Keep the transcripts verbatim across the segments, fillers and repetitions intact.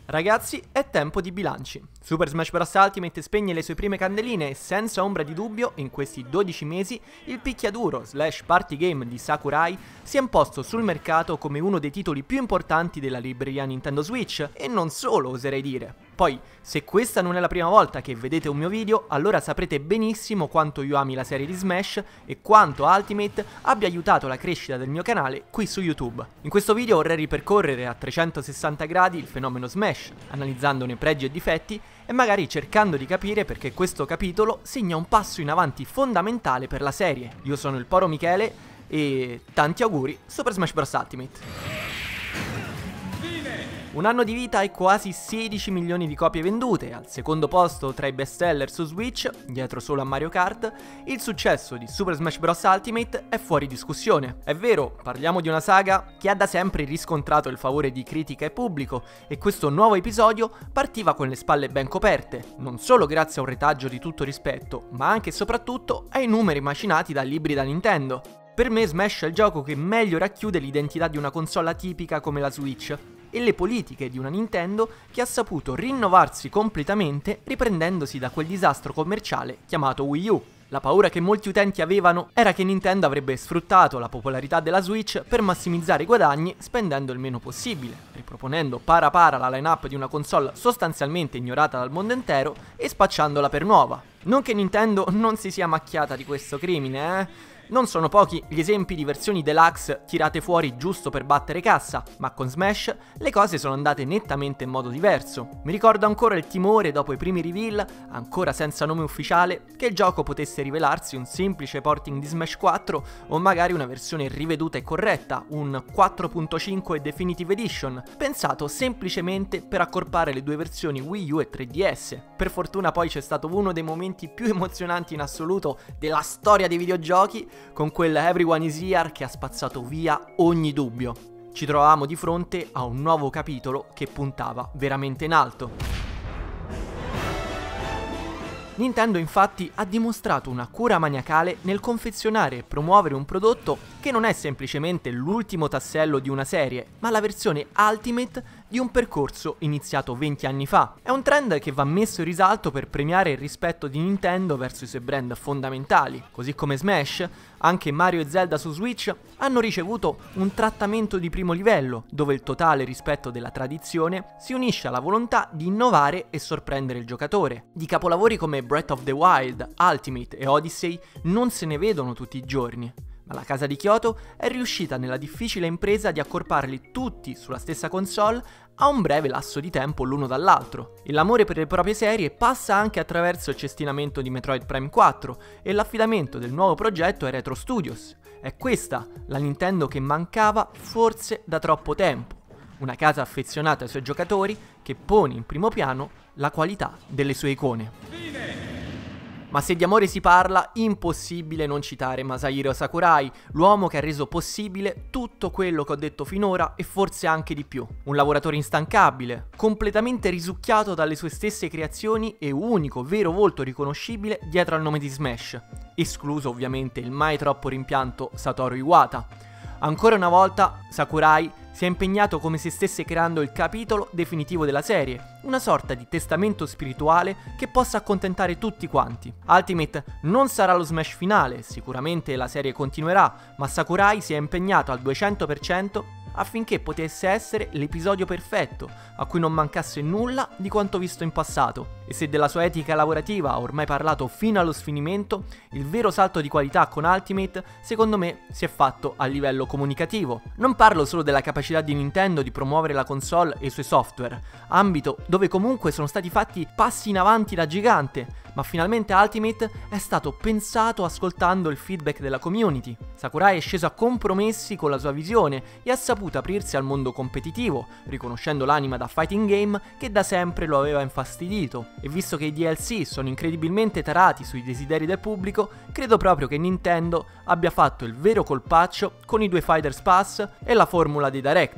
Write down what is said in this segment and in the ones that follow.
Ragazzi, è tempo di bilanci. Super Smash Bros. Ultimate spegne le sue prime candeline e senza ombra di dubbio, in questi dodici mesi, il picchiaduro slash party game di Sakurai si è imposto sul mercato come uno dei titoli più importanti della libreria Nintendo Switch, e non solo, oserei dire. Poi, se questa non è la prima volta che vedete un mio video, allora saprete benissimo quanto io ami la serie di Smash e quanto Ultimate abbia aiutato la crescita del mio canale qui su YouTube. In questo video vorrei ripercorrere a trecentosessanta gradi il fenomeno Smash, analizzandone pregi e difetti e magari cercando di capire perché questo capitolo segna un passo in avanti fondamentale per la serie. Io sono il Poro Michele e tanti auguri Super Smash Bros. Ultimate. Un anno di vita e quasi sedici milioni di copie vendute, al secondo posto tra i bestseller su Switch, dietro solo a Mario Kart, il successo di Super Smash Bros. Ultimate è fuori discussione. È vero, parliamo di una saga che ha da sempre riscontrato il favore di critica e pubblico, e questo nuovo episodio partiva con le spalle ben coperte, non solo grazie a un retaggio di tutto rispetto, ma anche e soprattutto ai numeri macinati da libri da Nintendo. Per me Smash è il gioco che meglio racchiude l'identità di una console atipica come la Switch e le politiche di una Nintendo che ha saputo rinnovarsi completamente riprendendosi da quel disastro commerciale chiamato Wii U. La paura che molti utenti avevano era che Nintendo avrebbe sfruttato la popolarità della Switch per massimizzare i guadagni spendendo il meno possibile, riproponendo para para la line-up di una console sostanzialmente ignorata dal mondo intero e spacciandola per nuova. Non che Nintendo non si sia macchiata di questo crimine, eh? Non sono pochi gli esempi di versioni deluxe tirate fuori giusto per battere cassa, ma con Smash le cose sono andate nettamente in modo diverso. Mi ricordo ancora il timore dopo i primi reveal, ancora senza nome ufficiale, che il gioco potesse rivelarsi un semplice porting di Smash quattro o magari una versione riveduta e corretta, un quattro punto cinque Definitive Edition, pensato semplicemente per accorpare le due versioni Wii U e tre D S. Per fortuna poi c'è stato uno dei momenti più emozionanti in assoluto della storia dei videogiochi, con quel Everyone is Here che ha spazzato via ogni dubbio. Ci trovavamo di fronte a un nuovo capitolo che puntava veramente in alto. Nintendo infatti ha dimostrato una cura maniacale nel confezionare e promuovere un prodotto che non è semplicemente l'ultimo tassello di una serie, ma la versione Ultimate di un percorso iniziato venti anni fa. È un trend che va messo in risalto per premiare il rispetto di Nintendo verso i suoi brand fondamentali. Così come Smash, anche Mario e Zelda su Switch hanno ricevuto un trattamento di primo livello, dove il totale rispetto della tradizione si unisce alla volontà di innovare e sorprendere il giocatore. Di capolavori come Breath of the Wild, Ultimate e Odyssey non se ne vedono tutti i giorni, ma la casa di Kyoto è riuscita nella difficile impresa di accorparli tutti sulla stessa console a un breve lasso di tempo l'uno dall'altro. E l'amore per le proprie serie passa anche attraverso il cestinamento di Metroid Prime quattro e l'affidamento del nuovo progetto ai Retro Studios. È questa la Nintendo che mancava forse da troppo tempo, una casa affezionata ai suoi giocatori che pone in primo piano la qualità delle sue icone. Ma se di amore si parla, impossibile non citare Masahiro Sakurai, l'uomo che ha reso possibile tutto quello che ho detto finora e forse anche di più. Un lavoratore instancabile, completamente risucchiato dalle sue stesse creazioni e unico vero volto riconoscibile dietro al nome di Smash, escluso ovviamente il mai troppo rimpianto Satoru Iwata. Ancora una volta Sakurai si è impegnato come se stesse creando il capitolo definitivo della serie, una sorta di testamento spirituale che possa accontentare tutti quanti. Ultimate non sarà lo Smash finale, sicuramente la serie continuerà, ma Sakurai si è impegnato al duecento per cento affinché potesse essere l'episodio perfetto, a cui non mancasse nulla di quanto visto in passato. E se della sua etica lavorativa ha ormai parlato fino allo sfinimento, il vero salto di qualità con Ultimate, secondo me, si è fatto a livello comunicativo. Non parlo solo della capacità di Nintendo di promuovere la console e i suoi software, ambito dove comunque sono stati fatti passi in avanti da gigante, ma finalmente Ultimate è stato pensato ascoltando il feedback della community. Sakurai è sceso a compromessi con la sua visione e ha saputo aprirsi al mondo competitivo, riconoscendo l'anima da fighting game che da sempre lo aveva infastidito. E visto che i D L C sono incredibilmente tarati sui desideri del pubblico, credo proprio che Nintendo abbia fatto il vero colpaccio con i due Fighters Pass e la formula dei Direct.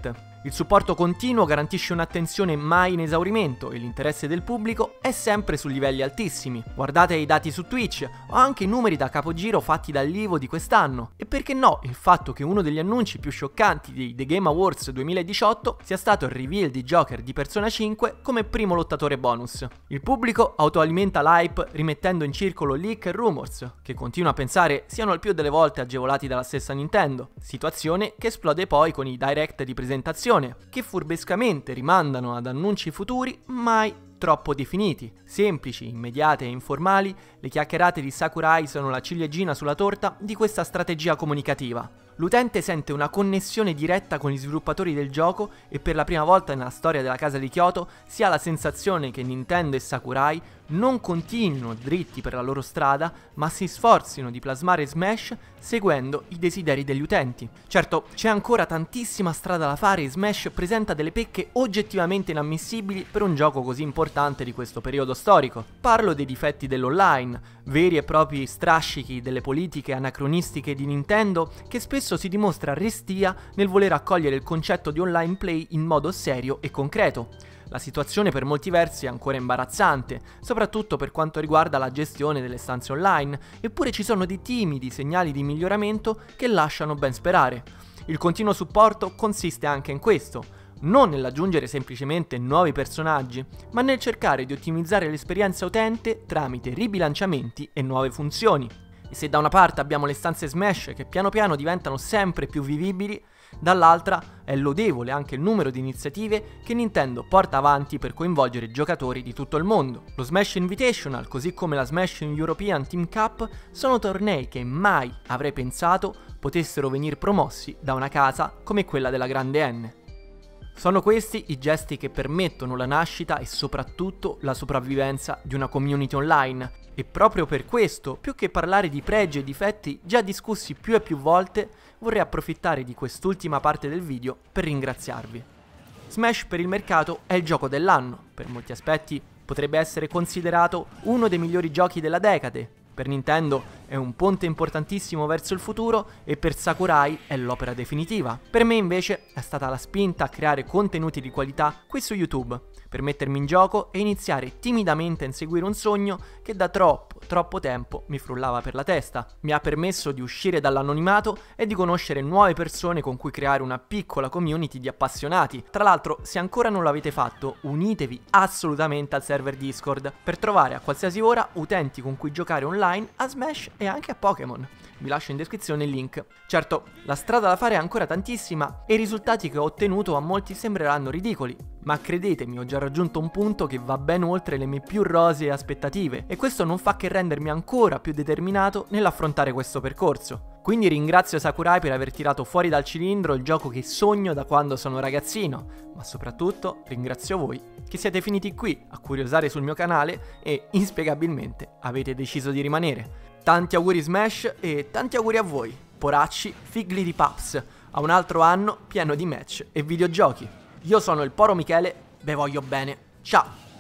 Il supporto continuo garantisce un'attenzione mai in esaurimento e l'interesse del pubblico è sempre su livelli altissimi. Guardate i dati su Twitch o anche i numeri da capogiro fatti dall'Ivo di quest'anno. E perché no, il fatto che uno degli annunci più scioccanti di The Game Awards duemiladiciotto sia stato il reveal di Joker di Persona cinque come primo lottatore bonus. Il pubblico autoalimenta l'hype rimettendo in circolo leak e rumors, che continuo a pensare siano il più delle volte agevolati dalla stessa Nintendo, situazione che esplode poi con i direct di presentazione che furbescamente rimandano ad annunci futuri mai troppo definiti. Semplici, immediate e informali, le chiacchierate di Sakurai sono la ciliegina sulla torta di questa strategia comunicativa. L'utente sente una connessione diretta con gli sviluppatori del gioco e per la prima volta nella storia della casa di Kyoto si ha la sensazione che Nintendo e Sakurai non continuino dritti per la loro strada, ma si sforzino di plasmare Smash seguendo i desideri degli utenti. Certo, c'è ancora tantissima strada da fare e Smash presenta delle pecche oggettivamente inammissibili per un gioco così importante di questo periodo storico. Parlo dei difetti dell'online, veri e propri strascichi delle politiche anacronistiche di Nintendo che spesso si dimostra restia nel voler accogliere il concetto di online play in modo serio e concreto. La situazione per molti versi è ancora imbarazzante, soprattutto per quanto riguarda la gestione delle stanze online, eppure ci sono dei timidi segnali di miglioramento che lasciano ben sperare. Il continuo supporto consiste anche in questo, non nell'aggiungere semplicemente nuovi personaggi, ma nel cercare di ottimizzare l'esperienza utente tramite ribilanciamenti e nuove funzioni. E se da una parte abbiamo le stanze Smash che piano piano diventano sempre più vivibili, dall'altra è lodevole anche il numero di iniziative che Nintendo porta avanti per coinvolgere giocatori di tutto il mondo. Lo Smash Invitational, così come la Smash European Team Cup, sono tornei che mai avrei pensato potessero venire promossi da una casa come quella della grande N. Sono questi i gesti che permettono la nascita e soprattutto la sopravvivenza di una community online, e proprio per questo, più che parlare di pregi e difetti già discussi più e più volte, vorrei approfittare di quest'ultima parte del video per ringraziarvi. Smash per il mercato è il gioco dell'anno, per molti aspetti potrebbe essere considerato uno dei migliori giochi della decade. Per Nintendo è un ponte importantissimo verso il futuro e per Sakurai è l'opera definitiva. Per me invece è stata la spinta a creare contenuti di qualità qui su YouTube, per mettermi in gioco e iniziare timidamente a inseguire un sogno che da troppo, troppo tempo mi frullava per la testa. Mi ha permesso di uscire dall'anonimato e di conoscere nuove persone con cui creare una piccola community di appassionati. Tra l'altro, se ancora non l'avete fatto, unitevi assolutamente al server Discord per trovare a qualsiasi ora utenti con cui giocare online a Smash e anche a Pokémon. Vi lascio in descrizione il link. Certo, la strada da fare è ancora tantissima e i risultati che ho ottenuto a molti sembreranno ridicoli, ma credetemi, ho già raggiunto un punto che va ben oltre le mie più rosee aspettative e questo non fa che rendermi ancora più determinato nell'affrontare questo percorso. Quindi ringrazio Sakurai per aver tirato fuori dal cilindro il gioco che sogno da quando sono ragazzino, ma soprattutto ringrazio voi che siete finiti qui a curiosare sul mio canale e inspiegabilmente avete deciso di rimanere. Tanti auguri Smash e tanti auguri a voi, poracci figli di Paps, a un altro anno pieno di match e videogiochi. Io sono il Poro Michele, ve voglio bene, ciao!